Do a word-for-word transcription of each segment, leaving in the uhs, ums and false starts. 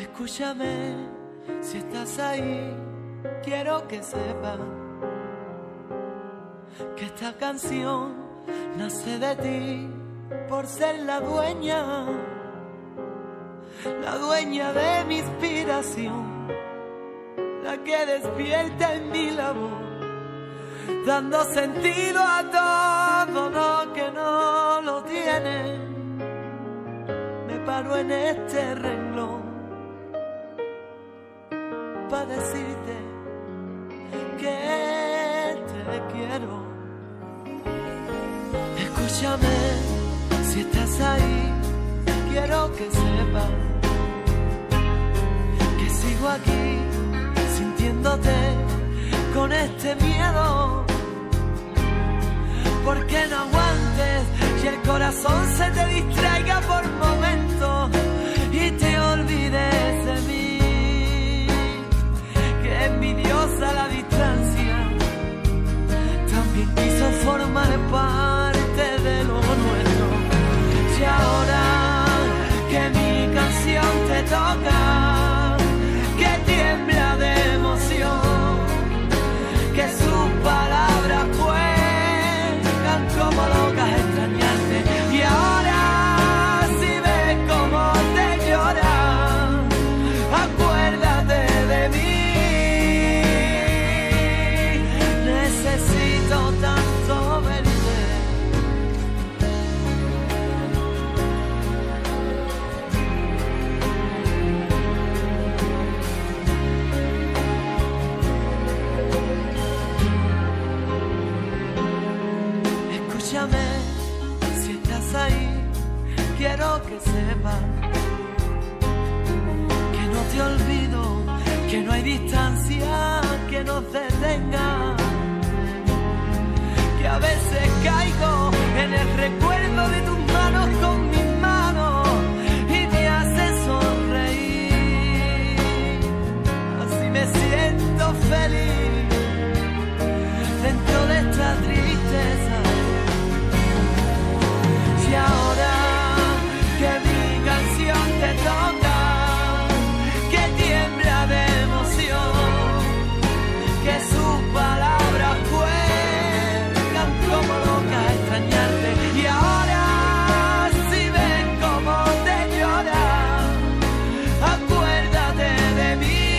Escúchame, si estás ahí, quiero que sepas que esta canción nace de ti por ser la dueña, la dueña de mi inspiración, la que despierta en mí la voz, dando sentido a todo lo que no lo tiene. Me paro en este renglón para decirte que te quiero. Escúchame, si estás ahí, quiero que sepas que sigo aquí sintiéndote con este miedo, porque no aguantes y el corazón se te distraiga por momentos y te olvides de mí. Que envidiosa la distancia, también quiso formar parte de lo nuestro. Y ahora que mi canción te toca, que tiembla de emoción, que sus palabras juegan como locas a extrañarte. Y ahora si ves cómo te llora, acuérdate de mí. Necesito tanto verte. Escúchame, si estás ahí, quiero que sepas que no te olvido, que no hay distancia que nos detenga, que a veces caigo en el recuerdo de tus manos con mis manos y me hace sonreír. Así me siento feliz dentro de esta tristeza. Y ahora que mi canción te toca, que tiembla de emoción, que sus palabras juegan como locas a extrañarte. Y ahora si ven cómo te llora, acuérdate de mí.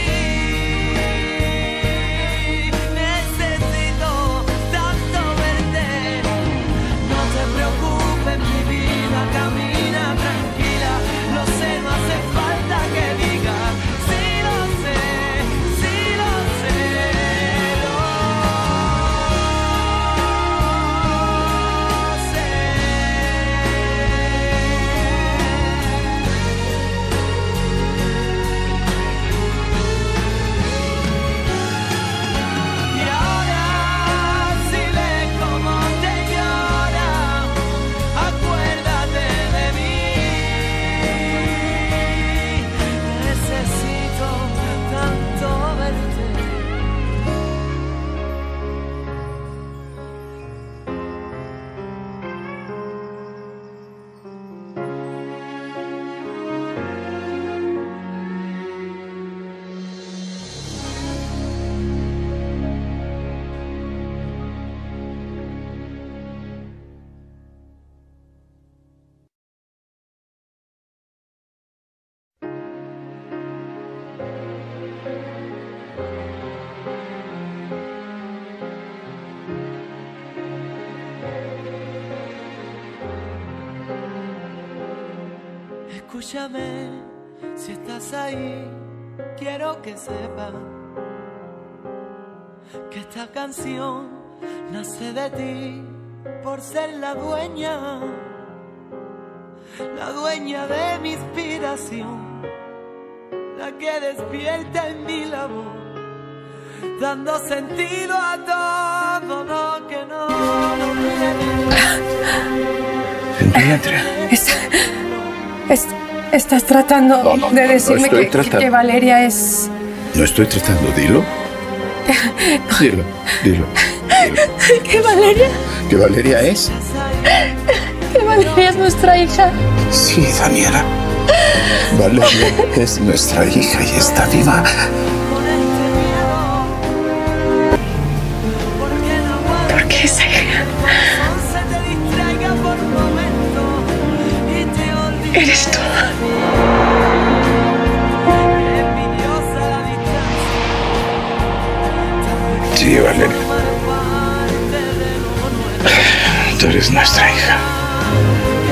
Necesito tanto verte. No te preocupes, mi vida camina tranquila. Lo sé, no hace falta que diga. Sí lo sé, sí lo sé, lo sé. Y ahora si ves cómo te llora, acuérdate de mí. Necesito tanto verte. Escúchame, si estás ahí, quiero que sepas que esta canción nace de ti por ser la dueña, la dueña de mi inspiración, la que despierta en mí la voz, dando sentido a todo lo que no lo tiene. Andrea. Es, es, estás tratando No, no, de no, decirme no estoy que, tratando. que Valeria es... No estoy tratando, dilo. Dilo, dilo. dilo. ¿Que Valeria? ¿Que Valeria es? Que Valeria es nuestra hija. Sí, Daniela. Valeria es nuestra hija y está viva. ¿Por qué esa hija? Eres tú. Sí, Valeria. Tú eres nuestra hija.